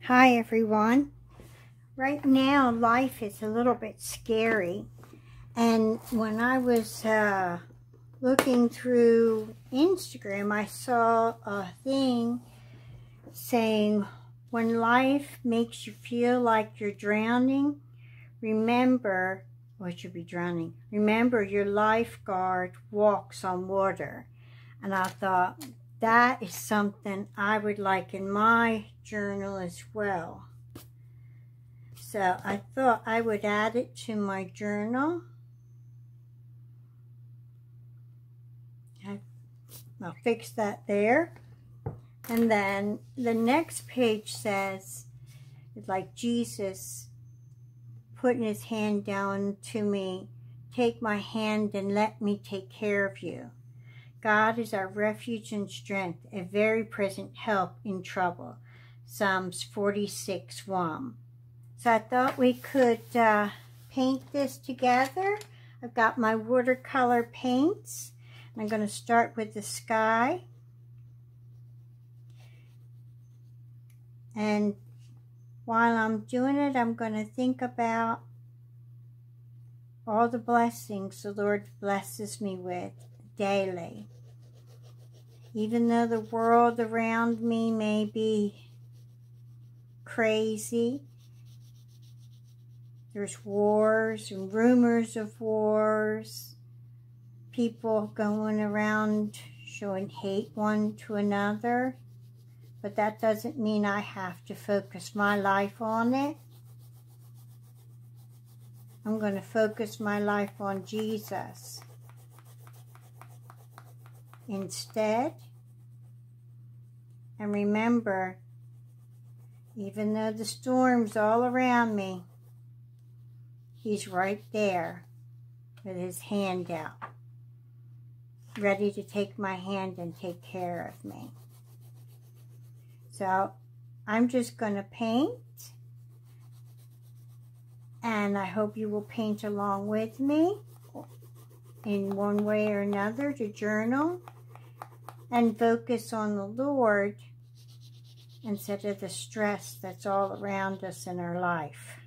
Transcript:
Hi everyone. Right now life is a little bit scary, and when I was looking through Instagram, I saw a thing saying, when life makes you feel like you're drowning, remember your lifeguard walks on water. And I thought, that is something I would like in my journal as well. So I thought I would add it to my journal. I'll fix that there. And then the next page says, it's like Jesus putting his hand down to me, take my hand and let me take care of you. God is our refuge and strength, a very present help in trouble. Psalms 46:1. So I thought we could paint this together. I've got my watercolor paints. I'm going to start with the sky. And while I'm doing it, I'm going to think about all the blessings the Lord blesses me with daily. Even though the world around me may be crazy, there's wars and rumors of wars, people going around showing hate one to another, but that doesn't mean I have to focus my life on it. I'm going to focus my life on Jesus instead. And remember, even though the storm's all around me, he's right there with his hand out, ready to take my hand and take care of me. So I'm just going to paint, and I hope you will paint along with me in one way or another to journal and focus on the Lord instead of the stress that's all around us in our life.